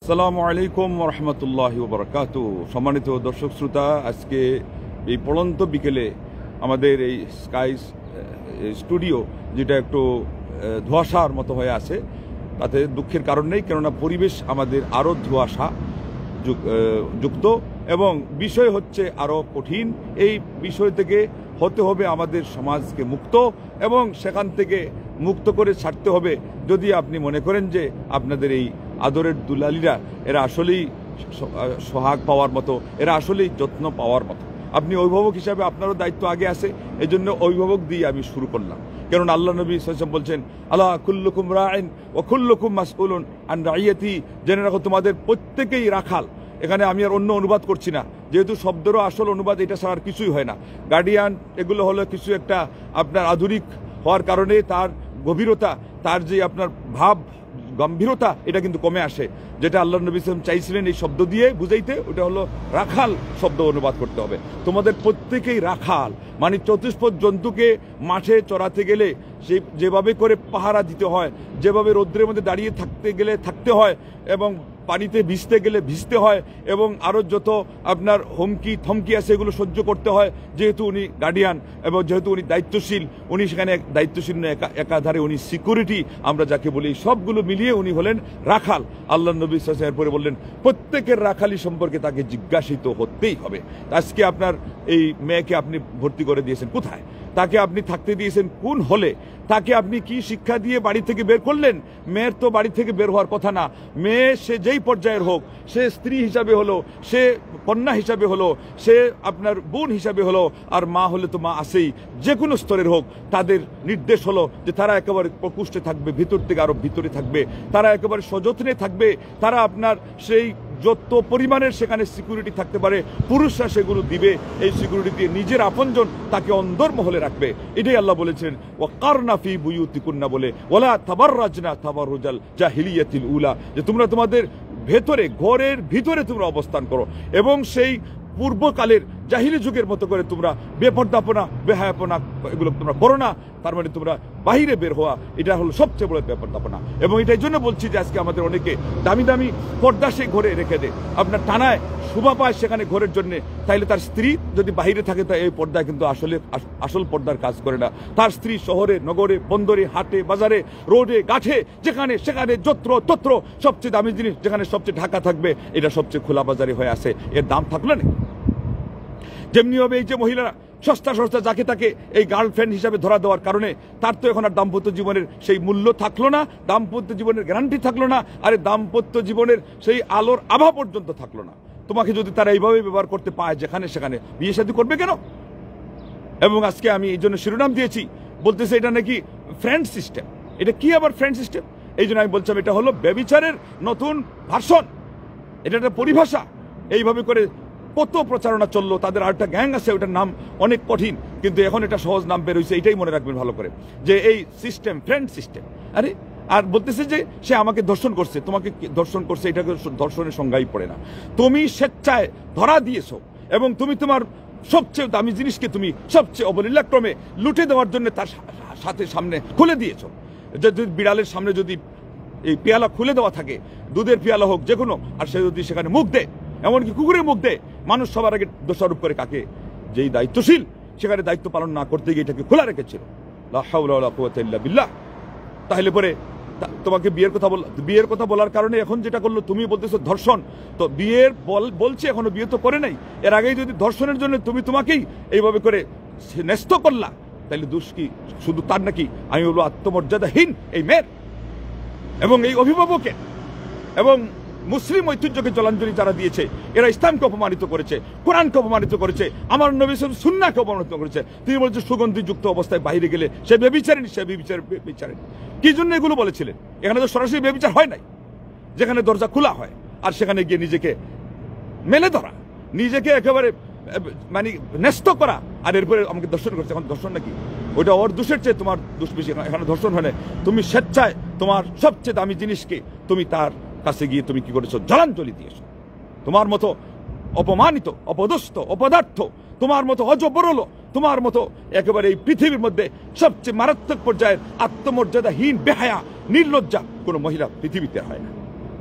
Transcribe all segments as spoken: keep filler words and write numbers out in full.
আসসালামু আলাইকুম রহমতুল্লাহি ওয়া বারাকাতুহু। সম্মানিত দর্শক শ্রোতা, আজকে এই পড়ন্ত বিকেলে আমাদের এই স্কাই স্টুডিও যেটা একটু ধোঁয়াশার মতো হয়ে আছে, তাতে দুঃখের কারণ নেই, কেননা পরিবেশ আমাদের আরও ধোঁয়াশা যুক্ত এবং বিষয় হচ্ছে আরও কঠিন। এই বিষয় থেকে হতে হবে আমাদের সমাজকে মুক্ত এবং সেখান থেকে মুক্ত করে ছাড়তে হবে। যদি আপনি মনে করেন যে আপনাদের এই আদরের দুলালিরা এরা আসলেই সোহাগ পাওয়ার মতো, এরা আসলেই যত্ন পাওয়ার মতো, আপনি অভিভাবক হিসাবে আপনারও দায়িত্ব আগে আছে। এই জন্য অভিভাবক দিয়ে আমি শুরু করলাম, কারণ আল্লাহ নবী সাল্লাল্লাহু আলাইহি ওয়াসাল্লাম বলছেন, আলা কুল্লুকুম রাইন ওয়া কুল্লুকুম মাসউলুন আন রাইয়াতি। জেনে রাখো তোমাদের প্রত্যেকেই রাখাল। এখানে আমি আর অন্য অনুবাদ করছি না, যেহেতু শব্দেরও আসল অনুবাদ এটা ছাড়া আর কিছুই হয় না। গার্ডিয়ান এগুলো হলো কিছু একটা আপনার আধুনিক হওয়ার কারণে তার গভীরতা, তার যে আপনার ভাব গম্ভীরতা, এটা কিন্তু কমে আসে। যেটা আল্লাহ নবী সাল্লাল্লাহু আলাইহি ওয়াসাল্লাম চাইছিলেন এই শব্দ দিয়ে বুঝাইতে, ওটা হলো রাখাল শব্দ অনুবাদ করতে হবে। তোমাদের প্রত্যেকেই রাখাল, মানে চতুষ্পদ জন্তুকে মাঠে চড়াতে গেলে সেই যেভাবে করে পাহারা দিতে হয়, যেভাবে রৌদ্রের মধ্যে দাঁড়িয়ে থাকতে গেলে থাকতে হয় এবং পানিতে ভিজতে গেলে ভিজতে হয় এবং আরও যত আপনার হুমকি থমকি আছে এগুলো সহ্য করতে হয়, যেহেতু উনি গার্ডিয়ান এবং যেহেতু উনি দায়িত্বশীল, উনি সেখানে দায়িত্বশীল একা একাধারে উনি সিকিউরিটি আমরা যাকে বলি, সবগুলো মিলিয়ে উনি হলেন রাখাল। আল্লাহ নবী সাল্লাল্লাহু আলাইহি ওয়াসাল্লাম এরপরে বললেন প্রত্যেকের রাখালি সম্পর্কে তাকে জিজ্ঞাসিত হতেই হবে। আজকে আপনার এই মেয়েকে আপনি ভর্তি করে দিয়েছেন কোথায়, তাকে আপনি থাকতে দিয়েছেন কোন হলে, তাকে আপনি কি শিক্ষা দিয়ে বাড়ি থেকে বের করলেন? মেয়ের তো বাড়ি থেকে বের হওয়ার কথা না। মেয়ে সে যেই পর্যায়ের হোক, সে স্ত্রী হিসাবে হলো, সে কন্যা হিসাবে হলো, সে আপনার বোন হিসাবে হলো, আর মা হলে তো মা আছেই, যে কোনো স্তরের হোক, তাদের নির্দেশ হলো যে তারা একেবারে প্রকোষ্ঠে থাকবে, ভিতর থেকে আরো ভিতরে থাকবে, তারা একেবারে সযত্নে থাকবে, তারা আপনার সেই যত পরিমাণের সেখানে সিকিউরিটি থাকতে পারে পুরুষরা সেগুলো দিবে। এই সিকিউরিটি দিয়ে নিজের আপনজন তাকে অন্দরমহলে রাখবে। এটাই আল্লাহ বলেছেন ওয়াকারনা ফি বুয়ুতিকুন্না বলে, ওয়ালা তাবাররাজনা তাবাররুজাল জাহিলিয়াতিল উলা, যে তোমরা তোমাদের ভেতরে ঘরের ভিতরে তোমরা অবস্থান করো এবং সেই পূর্বকালের জাহিলি যুগের মতো করে তোমরা বেপর্দাপনা বেহায়াপনা এগুলো তোমরা করো না। তার মানে তোমরা বাহিরে বের হওয়া, এটা হলো সবচেয়ে বড় বেপর্দাপনা। এবং এটাই জন্য বলছি যে আজকে আমাদের অনেকে দামি দামি পর্দা সেই ঘরে রেখে দেয়, আপনার টানায় শোভা পায় সেখানে ঘরের জন্য, তাইলে তার স্ত্রী যদি বাহিরে থাকে তা এই পর্দায় কিন্তু আসলে আসল পর্দার কাজ করে না। তার স্ত্রী শহরে নগরে বন্দরে হাটে বাজারে রোডে গাঠে যেখানে সেখানে যত্র তত্র সবচেয়ে দামি জিনিস যেখানে সবচেয়ে ঢাকা থাকবে, এটা সবচেয়ে খোলা বাজারে হয়ে আসে, এর দাম থাকলো না। যেমনি হবে এই যে মহিলারা সস্তা সস্তা যাকে তাকে এই গার্লফ্রেন্ড হিসাবে ধরা দেওয়ার কারণে তার তো এখন আর দাম্পত্য জীবনের সেই মূল্য থাকলো না, দাম্পত্য জীবনের গ্যারান্টি থাকলো না, আর দাম্পত্য জীবনের সেই আলোর আভা পর্যন্ত থাকলো না। তোমাকে যদি তারা এইভাবে ব্যবহার করতে পায় যেখানে সেখানে, বিয়ে শাদী করবে কেন? এবং আজকে আমি এই জন্য শিরোনাম দিয়েছি, বলতেছে এটা নাকি ফ্রেন্ড সিস্টেম। এটা কি আবার ফ্রেন্ড সিস্টেম? এই জন্য আমি বলছিলাম এটা হলো ব্যভিচারের নতুন ভার্সন, এটা একটা পরিভাষা। এইভাবে করে কত প্রচারণা চললো, তাদের আরেকটা গ্যাং আছে, ওটার নাম অনেক কঠিন, কিন্তু এখন এটা সহজ নাম বের হয়েছে। এটাই মনে রাখবেন ভালো করে যে এই সিস্টেম ফ্রেন্ড সিস্টেম। আরে আর বলতেছে যে সে আমাকে ধর্ষণ করছে, তোমাকে ধর্ষণ করছে, এটাকে ধর্ষণের সংজ্ঞাই পড়ে না। তুমি স্বেচ্ছায় ধরা দিয়েছো এবং তুমি তোমার সবচেয়ে দামি জিনিসকে তুমি সবচেয়ে অবলীলাক্রমে লুটে দেওয়ার জন্য তার সাথে সামনে খুলে দিয়েছো। যদি বিড়ালের সামনে যদি এই পেয়ালা খুলে দেওয়া থাকে, দুধের পেয়ালা হোক যে কোনো, আর সে যদি সেখানে মুখ দেয়, এমনকি কুকুরের মুখ দেয়, মানুষ সবার আগে দোষারোপ করে কাকে? যেই দায়িত্বশীল সেখানে দায়িত্ব পালন না করতে গিয়ে এটাকে খোলা রেখেছিল। লা হাওলা ওয়ালা কুওয়াতা ইল্লা বিল্লাহ। তাহলে পরে তোমাকে বিয়ের কথা বল, বিয়ের কথা বলার কারণে এখন যেটা করলো তুমি বলতেছো ধর্ষণ, তো বিয়ের বলছে এখনো বিয়ে তো করে নাই, এর আগেই যদি ধর্ষণের জন্য তুমি তোমাকেই এইভাবে করে ন্যস্ত করলা, তাহলে দোষ কি শুধু তার নাকি? আমি বলবো আত্মমর্যাদাহীন এই মেয়ের এবং এই অভিভাবকের এবং মুসলিম ঐতিহ্যকে জলাঞ্জলি যারা দিয়েছে, এরা ইসলামকে অপমানিত করেছে, কোরআনকে অপমানিত করেছে, আমার নবী সুন্নাহকে অপমানিত করেছে। তিনি বলছেন সুগন্ধিযুক্ত অবস্থায় বাইরে গেলে সে বেবিচারেনি, সে বেবিচার বেবিচারেনি। কি জন্য এগুলো বলেছিলেন? এখানে তো সরাসরি বেবিচার হয় নাই, যেখানে দরজা খোলা হয় আর সেখানে গিয়ে নিজেকে মেলে ধরা, নিজেকে একেবারে মানে ন্যস্ত করা, আর এরপরে আমাকে দর্শন করছে। এখন দর্শন নাকি? ওইটা ওর দোষের চেয়ে তোমার দোষ বেশি। এখানে দর্শন হয় না, তুমি স্বেচ্ছায় তোমার সবচেয়ে দামি জিনিসকে তুমি তার কাছে গিয়ে তুমি কি করেছো? জলাঞ্জলি দিয়েছো। তোমার মতো অপমানিত, অপদস্থ, অপদার্থ, তোমার মতো অজবরল, তোমার মতো একেবারে এই পৃথিবীর মধ্যে সবচেয়ে মারাত্মক পর্যায়ের আত্মমর্যাদাহীন বেহায়া নির্লজ্জা কোনো মহিলা পৃথিবীতে হয় না।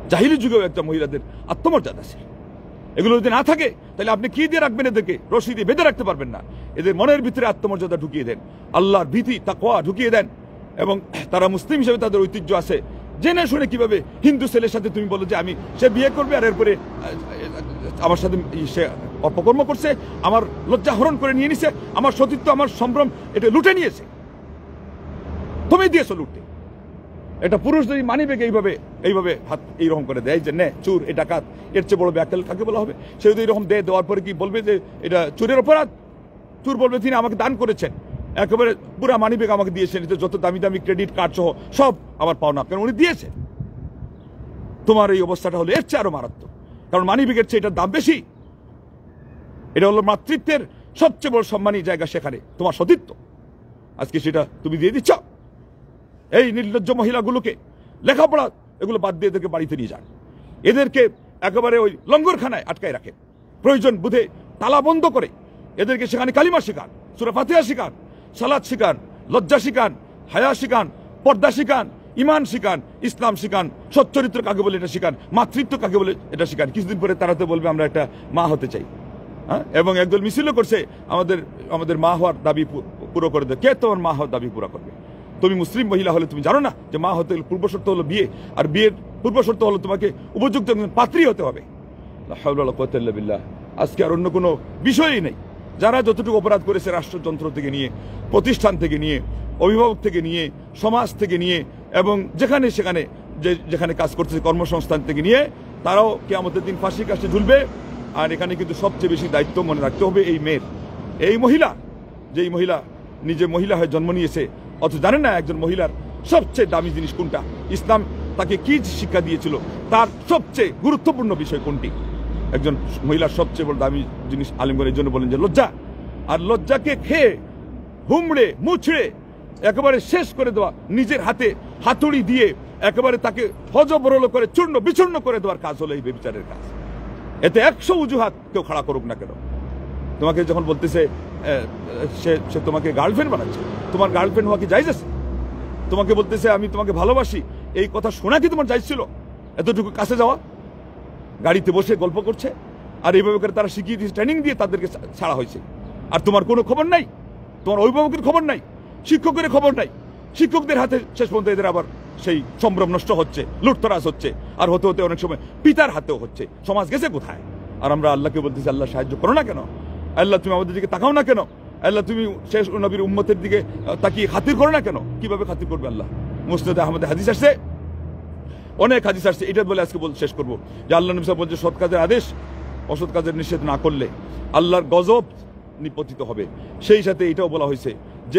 জাহিলি যুগেও একটা মহিলাদের আত্মমর্যাদা ছিল। এগুলো যদি না থাকে তাহলে আপনি কি দিয়ে রাখবেন? এদেরকে রশি দিয়ে বেঁধে রাখতে পারবেন না। এদের মনের ভিতরে আত্মমর্যাদা ঢুকিয়ে দেন, আল্লাহর ভীতি তাকওয়া ঢুকিয়ে দেন, এবং তারা মুসলিম হিসেবে তাদের ঐতিহ্য আছে। জেনে শুনে কিভাবে হিন্দু ছেলের সাথে তুমি বলো যে আমি সে বিয়ে করবে আর এরপরে আমার সাথে সে অপকর্ম করছে, আমার লজ্জা হরণ করে নিয়ে নিছে, আমার সতীত্ব আমার সম্ভ্রম এটা লুটে নিয়েছে, তুমি দিয়েছো লুটে। এটা পুরুষ যদি মানিবেগে এইভাবে এইভাবে হাত এইরকম করে দেয় যে নে চুর, এটা ডাকাত, এর চেয়ে বড় ব্যাকল কাকে বলা হবে? সে যদি এরকম দেয়, দেওয়ার পরে কি বলবে যে এটা চুরের অপরাধ? চুর বলবে তিনি আমাকে দান করেছেন, একেবারে পুরা মানিবেগ আমাকে দিয়েছেন, যত দামি দামি ক্রেডিট কার্ড সহ সব আমার পাওনা, কারণ উনি দিয়েছেন। তোমার এই অবস্থাটা হলো এর চেয়ে আরো মারাত্মক, কারণ মানিবেগের চেয়ে এটার দাম বেশি। এটা হলো মাতৃত্বের সবচেয়ে বড় সম্মানী জায়গা, সেখানে তোমার সতীত্ব, আজকে সেটা তুমি দিয়ে দিচ্ছ। এই নির্লজ্জ মহিলাগুলোকে লেখাপড়া এগুলো বাদ দিয়ে এদেরকে বাড়িতে নিয়ে যান, এদেরকে একেবারে ওই লঙ্গরখানায় আটকায় রাখেন, প্রয়োজন বুঝে তালা বন্ধ করে এদেরকে সেখানে কালিমা শিখান, সূরা ফাতিহা শিখান, সালাত শিখান, লজ্জা শিখান, হায়া শিখান, পর্দা শিখান, ইমান শিখান, ইসলাম শিখান, সচ্চরিত্র কাকে বলে এটা শিখান, মাতৃত্ব কাকে বলে এটা শিখান। কিছুদিন পরে তারা তো বলবে আমরা একটা মা হতে চাই, হ্যাঁ। এবং একদল মিছিলও করছে আমাদের আমাদের মা হওয়ার দাবি পুরো করে দেয়। কে তোমার মা হওয়ার দাবি পুরো করবে? তুমি মুসলিম মহিলা হলে তুমি জানো না যে মা হতে পূর্ব শর্ত হলো বিয়ে, আর বিয়ের পূর্ব শর্ত হলো তোমাকে উপযুক্ত পাত্রী হতে হবে। আজকে আর অন্য কোনো বিষয়ই নেই। যারা যতটুকু অপরাধ করেছে রাষ্ট্রযন্ত্র থেকে নিয়ে, প্রতিষ্ঠান থেকে নিয়ে, অভিভাবক থেকে নিয়ে, সমাজ থেকে নিয়ে, এবং যেখানে সেখানে যে যেখানে কাজ করতেছে কর্মসংস্থান থেকে নিয়ে, তারাও কিয়ামতের দিন ফাঁসির কাছে ঝুলবে। আর এখানে কিন্তু সবচেয়ে বেশি দায়িত্ব মনে রাখতে হবে এই মেয়ের, এই মহিলা, যেই মহিলা নিজে মহিলা হয়ে জন্ম নিয়েছে, অথচ জানেন না একজন মহিলার সবচেয়ে দামি জিনিস কোনটা, ইসলাম তাকে কি শিক্ষা দিয়েছিল, তার সবচেয়ে গুরুত্বপূর্ণ বিষয় কোনটি। একজন মহিলার সবচেয়ে বড় দামি জিনিস আলিমগণ এই জন্য বলেন যে লজ্জা। আর লজ্জাকে খেয়ে হুমড়ে মুছড়ে একেবারে শেষ করে দেওয়া, নিজের হাতে হাতুড়ি দিয়ে একেবারে তাকে হজবরল করে চূর্ণ বিচূর্ণ করে দেওয়ার কাজ হলো এই ব্যভিচারের কাজ। এতে একশো অজুহাত কেউ খাড়া করুক না কেন, তোমাকে যখন বলতেছে সে সে তোমাকে গার্লফ্রেন্ড বানাচ্ছে, তোমার গার্লফ্রেন্ড হওয়া কি জায়েজ আছে? তোমাকে বলতেছে আমি তোমাকে ভালোবাসি, এই কথা শোনা কি তোমার জায়েজ ছিল? এতটুকু কাছে যাওয়া, গাড়িতে বসে গল্প করছে, আর এইভাবে করে তারা শিখিয়ে দিয়েছে, ট্রেনিং দিয়ে তাদেরকে ছাড়া হয়েছে। আর তোমার কোনো খবর নাই, তোমার অভিভাবকের খবর নাই, শিক্ষকের খবর নাই। শিক্ষকদের হাতে শেষ পর্যন্ত এদের আবার সেই সম্ভ্রম নষ্ট হচ্ছে, লুটতরাজ হচ্ছে, আর হতে হতে অনেক সময় পিতার হাতেও হচ্ছে। সমাজ গেছে কোথায়? আর আমরা আল্লাহকে বলতেছি আল্লাহ সাহায্য করো না কেন? আল্লাহ তুমি আমাদের দিকে তাকাও না কেন? আল্লাহ তুমি শেষ নবীর উম্মতের দিকে তাকিয়ে খাতির করো না কেন? কিভাবে খাতির করবে আল্লাহ? মুসনাদে আহমদে হাদিস আসছে, অনেক হাদিস আসছে। এটা বলে আজকে বল শেষ করবো যে আল্লাহ নবী সাহেব বলছে সৎ কাজের আদেশ অসৎ কাজের নিষেধ না করলে আল্লাহর গজব নিপতিত হবে। সেই সাথে এটাও বলা হয়েছে যে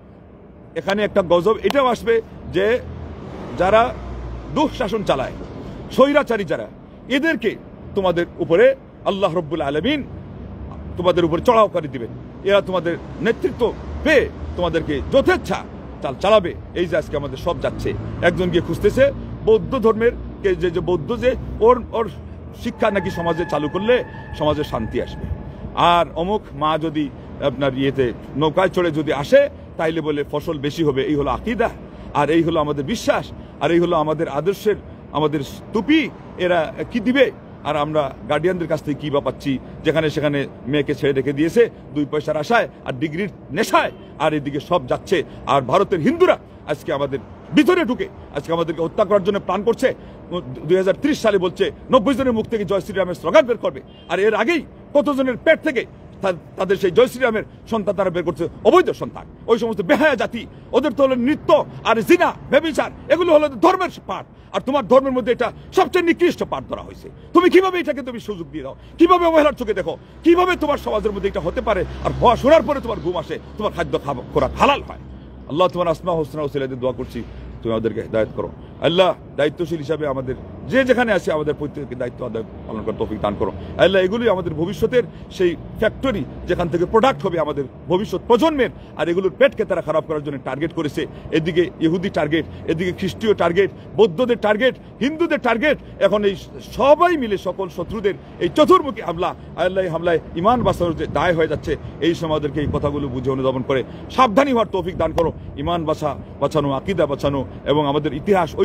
এখানে একটা গজব এটাও আসবে যে যারা দুঃশাসন চালায়, স্বৈরাচারী যারা, এদেরকে তোমাদের উপরে আল্লাহ রব্বুল আলামিন তোমাদের উপরে চড়াও করে দিবেন। এরা তোমাদের নেতৃত্ব পেয়ে তোমাদেরকে যথেচ্ছা চাল চালাবে। এই যে আজকে আমাদের সব যাচ্ছে, একজন গিয়ে খুঁজতেছে বৌদ্ধ ধর্মের যে যে বৌদ্ধ যে ওর ওর শিক্ষা নাকি সমাজে চালু করলে সমাজে শান্তি আসবে। আর অমুক মা যদি আপনার ইয়েতে নৌকায় চড়ে যদি আসে তাইলে বলে ফসল বেশি হবে। এই হলো আকীদা, আর এই হলো আমাদের বিশ্বাস, আর এই হলো আমাদের আদর্শের আমাদের টুপি। এরা কি দিবে? আর আমরা গার্ডিয়ানদের কাছ থেকে কি বা পাচ্ছি, যেখানে সেখানে মেয়েকে ছেড়ে রেখে দিয়েছে দুই পয়সার আশায় আর ডিগ্রির নেশায়, আর এদিকে সব যাচ্ছে। আর ভারতের হিন্দুরা আজকে আমাদের ভিতরে ঢুকে আজকে আমাদেরকে হত্যা করার জন্য প্ল্যান করছে। দুই হাজার ত্রিশ সালে বলছে নব্বই জনের মুখ থেকে জয় শ্রীরামের স্লোগান বের করবে, আর এর আগেই কতজনের পেট থেকে তাদের সেই জয় শ্রীরামের সন্তান তারা বের করছে, অবৈধ সন্তান। ওই সমস্ত বেহায়া জাতি, ওদের তো হলো নৃত্য আর জিনা ব্যভিচার, এগুলো হলো ধর্মের পাঠ। আর তোমার ধর্মের মধ্যে এটা সবচেয়ে নিকৃষ্ট পাঠ ধরা হয়েছে। তুমি কিভাবে এটাকে তুমি সুযোগ দিয়ে দাও? কিভাবে অবহেলার চোখে দেখো? কিভাবে তোমার সমাজের মধ্যে এটা হতে পারে? আর হওয়া শোনার পরে তোমার ঘুম আসে, তোমার খাদ্য খাওয়া খোরাক হালাল হয়। আল্লাহ তোমার আসমা হোসনা ওসিলাদের দোয়া করছি, তুমি আমাদেরকে হিদায়াত করো। আল্লাহ দায়িত্বশীল হিসাবে আমাদের যে যেখানে আছে আমাদের প্রত্যেককে দায়িত্ব আদায় পালন করার তৌফিক দান করো। আল্লাহ এগুলি আমাদের ভবিষ্যতের সেই ফ্যাক্টরি যেখান থেকে প্রোডাক্ট হবে আমাদের ভবিষ্যৎ প্রজন্মের, আর এগুলোর পেটকে তারা খারাপ করার জন্য টার্গেট করেছে। এদিকে ইহুদি টার্গেট, এদিকে খ্রিস্টীয় টার্গেট, বৌদ্ধদের টার্গেট, হিন্দুদের টার্গেট। এখন এই সবাই মিলে সকল শত্রুদের এই চতুর্মুখী হামলা, আল্লাহ হামলায় ইমান বাঁচানোর যে দায় হয়ে যাচ্ছে, এই সময় আমাদেরকে এই কথাগুলো বুঝে অনুধাবন করে সাবধানী হওয়ার তৌফিক দান করো। ইমান বাঁচা বাঁচানো, আকীদা বাঁচানো এবং আমাদের ইতিহাস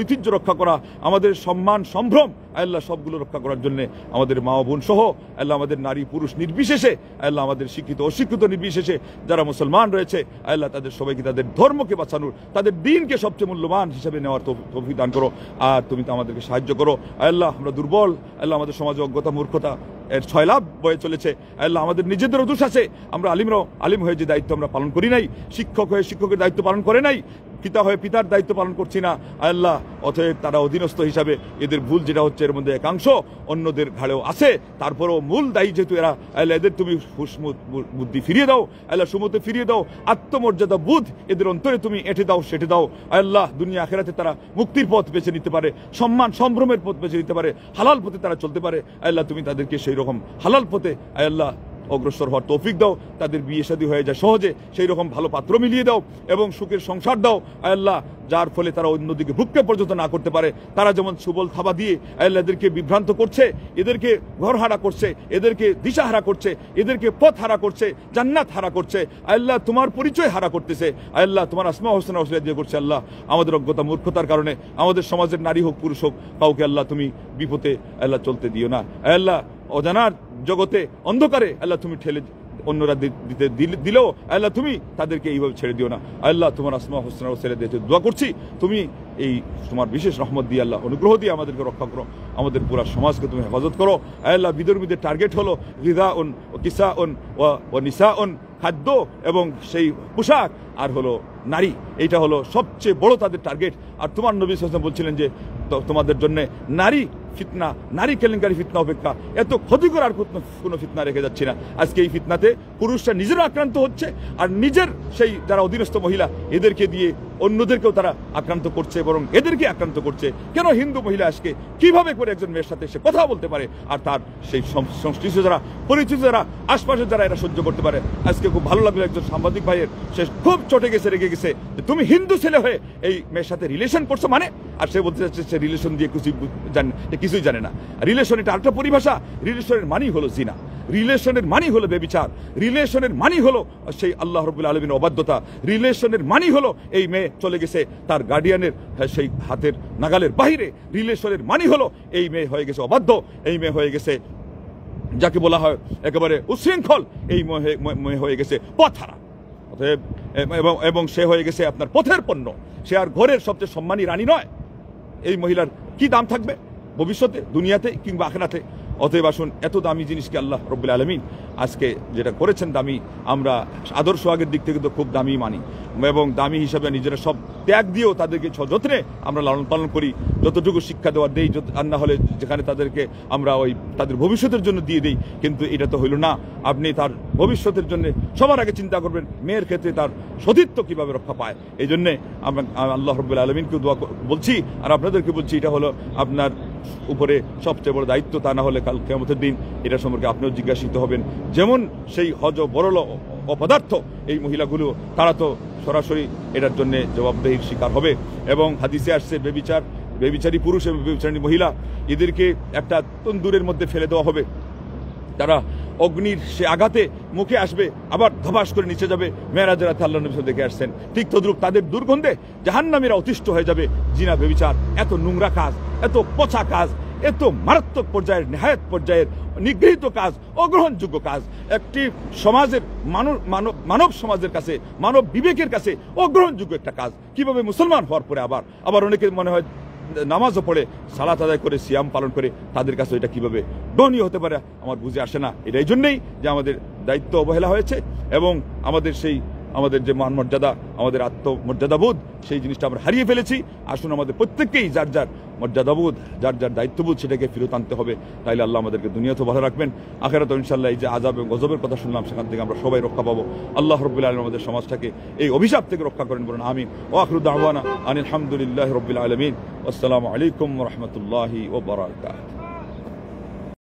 ঐতিহ্য রক্ষা করা, আমাদের সম্মান সম্ভ্রম আল্লাহ সবগুলো রক্ষা করার জন্য আমাদের মা বোন সহ আল্লাহ আমাদের নারী পুরুষ নির্বিশেষে আল্লাহ আমাদের শিক্ষিত অশিক্ষিত নির্বিশেষে যারা মুসলমান রয়েছে আল্লাহ তাদের সবাইকে তাদের ধর্মকে বাঁচানোর, তাদের দিনকে সবচেয়ে মূল্যবান হিসাবে নেওয়ার তৌফিক দান করো। আর তুমি তো আমাদেরকে সাহায্য করো আল্লাহ। আমরা দুর্বল আল্লাহ, আমাদের সমাজে অজ্ঞতা মূর্খতা এর ছয় লাভ বয়ে চলেছে আল্লাহ। আমাদের নিজেদেরও দোষ আছে, আমরা আলিমরাও আলিম হয়ে যে দায়িত্ব আমরা পালন করি নাই, শিক্ষক হয়ে শিক্ষকের দায়িত্ব পালন করে নাই, পিতা হয়ে পিতার দায়িত্ব পালন করছি না আল্লাহ। অতএব তারা অধীনস্থ হিসাবে এদের ভুল যেটা হচ্ছে এর মধ্যে একাংশ অন্যদের ঘাড়েও আছে, তারপরেও মূল দায়ী যেহেতু এরা আল্লাহ, এদের তুমি বুদ্ধি ফিরিয়ে দাও আল্লাহ, সুমতে ফিরিয়ে দাও, আত্মমর্যাদা বুধ এদের অন্তরে তুমি এঁটে দাও সেটে দাও আল্লাহ। দুনিয়া আখেরাতে তারা মুক্তির পথ বেছে নিতে পারে, সম্মান সম্ভ্রমের পথ বেছে নিতে পারে, হালাল পথে তারা চলতে পারে আল্লাহ। তুমি তাদেরকে সেই রকম হালাল পথে আল্লাহ অগ্রসর হওয়ার তৌফিক দাও, তাদের বিয়ে শাদী হয়ে যায় সহজে, সেই রকম ভালো পাত্র মিলিয়ে দাও এবং সুখের সংসার দাও আল্লাহ, যার ফলে তারা অন্যদিকে ভুক্কে পর্যন্ত না করতে পারে। তারা যেমন সুবল থাবা দিয়ে আল্লাহ এদেরকে বিভ্রান্ত করছে, এদেরকে ঘর হারা করছে, এদেরকে দিশা হারা করছে, এদেরকে পথ হারা করছে, জান্নাত হারা করছে আল্লাহ, তোমার পরিচয় হারা করতেছে আল্লাহ, তোমার আসমা হোসেন হোসেন দিয়ে করছে আল্লাহ। আমাদের অজ্ঞতা মূর্খতার কারণে আমাদের সমাজের নারী হোক পুরুষ হোক কাউকে আল্লাহ তুমি বিপদে আল্লাহ চলতে দিও না আল্লাহ। অজানার জগতে অন্ধকারে আল্লাহ তুমি ঠেলে অন্যরা দিতে দিলেও আল্লাহ তুমি তাদেরকে এইভাবে ছেড়ে দিও না আল্লাহ। তোমার আসমা হোসেন ছেড়ে দিতে দোয়া করছি, তুমি এই তোমার বিশেষ রহমত দিয়ে আল্লাহ অনুগ্রহ দিয়ে আমাদেরকে রক্ষা করো, আমাদের পুরো সমাজকে তুমি হেফাজত করো আল্লাহ। বিধর্মীদের টার্গেট হলো রিদা উন ও কিসা উন ও নিসা উন, খাদ্য এবং সেই পোশাক, আর হলো নারী, এইটা হলো সবচেয়ে বড় তাদের টার্গেট। আর তোমার নবী সাল্লাল্লাহু আলাইহি ওয়াসাল্লাম বলছিলেন যে তোমাদের জন্য নারী ফিতনা, নারী কেলেঙ্কারি ফিতনা অপেক্ষা এত ক্ষতিকর আর কোনো ফিতনা রেখে যাচ্ছে না। আজকে এই ফিতনাতে পুরুষরা নিজেরও আক্রান্ত হচ্ছে, আর নিজের সেই যারা অধীনস্থ মহিলা এদেরকে দিয়ে অন্যদেরকেও তারা আক্রান্ত করছে, বরং এদেরকে আক্রান্ত করছে। কেন হিন্দু মহিলা আজকে কিভাবে করে একজন মেয়ের সাথে সে কথা বলতে পারে, আর তার সেই সংশ্লিষ্ট যারা পরিচিত যারা আশপাশের যারা এরা সহ্য করতে পারে। আজকে খুব ভালো লাগলো একজন সাংবাদিক ভাইয়ের, সে খুব চটে গেছে, রেগে গেছে, তুমি হিন্দু ছেলে হয়ে এই মেয়ের সাথে রিলেশন করছো মানে, আর সে বলতে চাচ্ছে সে রিলেশন দিয়ে কিছু জানে কিছুই জানে না। রিলেশন এটা আরেকটা পরিভাষা, রিলেশনের মানি হলো জিনা, রিলেশনের মানি হলো বেবিচার, রিলেশনের মানি হলো সেই আল্লাহ রাব্বুল আলামিনের অবাধ্যতা, রিলেশনের মানি হলো এই মেয়ে চলে গেছে তার গার্ডিয়ানের সেই হাতের নাগালের বাইরে, রিলেশনের মানি হলো এই মেয়ে হয়ে গেছে অবাধ্য, এই মেয়ে হয়ে গেছে যাকে বলা হয় একেবারে উশৃঙ্খল, এই মেয়ে হয়ে গেছে পথহারা এবং এবং সে হয়ে গেছে আপনার পথের পণ্য, সে আর ঘরের সবচেয়ে সম্মানী রানী নয়। এই মহিলার কি দাম থাকবে ভবিষ্যতে, দুনিয়াতে কিংবা আখিরাতে? অতএব আসুন, এত দামি জিনিসকে আল্লাহ রাব্বুল আলামিন আজকে যেটা করেছেন দামি, আমরা আদর্শ আগের দিক থেকে তো খুব দামি মানি এবং দামি হিসাবে নিজেরা সব ত্যাগ দিয়েও তাদেরকে সযত্নে আমরা লালন পালন করি, যতটুকু শিক্ষা দেওয়ার দেই, আর না হলে যেখানে তাদেরকে আমরা ওই তাদের ভবিষ্যতের জন্য দিয়ে দিই। কিন্তু এটা তো হইল না, আপনি তার ভবিষ্যতের জন্য সবার আগে চিন্তা করবেন মেয়ের ক্ষেত্রে তার সতীত্ব কিভাবে রক্ষা পায়। এই জন্যে আমরা আল্লাহ রাব্বুল আলামিনকে দোয়া বলছি, আর আপনাদেরকে বলছি, এটা হলো আপনার উপরে সবচেয়ে বড় দায়িত্ব, তা না হলে কাল কিয়ামতের দিন এটা সম্পর্কে আপনিও জিজ্ঞাসিত হবেন। যেমন সেই হজ বড়ল অপদার্থ এই মহিলাগুলো, তারা তো সরাসরি এটার জন্য জবাবদেহির শিকার হবে। এবং হাদিসে আসছে বেবিচার, বেবিচারী পুরুষ এবং বেবিচারী মহিলা এদেরকে একটা তন্দুরের মধ্যে ফেলে দেওয়া হবে, তারা অগ্নির সে আঘাতে মুখে আসবে, আবার ধবাস করে নিচে যাবে। মেয়েরাজ রাতে আল্লাহ নবী দেখে আসছেন, ঠিক তদ্রুপ তাদের দুর্গন্ধে জাহান্নামীরা অতিষ্ঠ হয়ে যাবে। জিনা বেবিচার এত নোংরা কাজ, এত পচা কাজ, এত মারাত্মক পর্যায়ের নেহায়েত পর্যায়ের নিগৃহীত কাজ, অগ্রহণযোগ্য কাজ, একটি সমাজের মানব মানব মানব সমাজের কাছে, মানব বিবেকের কাছে অগ্রহণযোগ্য একটা কাজ। কিভাবে মুসলমান হওয়ার পরে আবার আবার অনেকে মনে হয় নামাজও পড়ে, সালাত আদায় করে, সিয়াম পালন করে, তাদের কাছে এটা কিভাবে দনীয় হতে পারে আমার বুঝে আসে না। এটা এই জন্যেই যে আমাদের দায়িত্ব অবহেলা হয়েছে এবং আমাদের সেই আমাদের যে মান মর্যাদা, আমাদের আত্মমর্যাদাবোধ, সেই জিনিসটা আমরা হারিয়ে ফেলেছি। আসুন আমাদের প্রত্যেককেই যার যার মর্যাদাবোধ, যার যার দায়িত্ববোধ সেটাকে ফেরত আনতে হবে। তাইলে আল্লাহ আমাদেরকে দুনিয়াতেও ভালো রাখবেন, আখিরাতে ইনশাআল্লাহ এই যে আযাব এবং গজবের কথা শুনলাম সেখান থেকে আমরা সবাই রক্ষা পাবো। আল্লাহ রাব্বুল আলামিন আমাদের সমাজটাকে এই অভিশাপ থেকে রক্ষা করেন, বলুন আমিন। ওয়া আখিরু দাওয়ানা আনিল হামদুলিল্লাহি রাব্বিল আলামিন। আসসালামু আলাইকুম ওয়া রাহমাতুল্লাহি ওয়া বারাকাতুহু।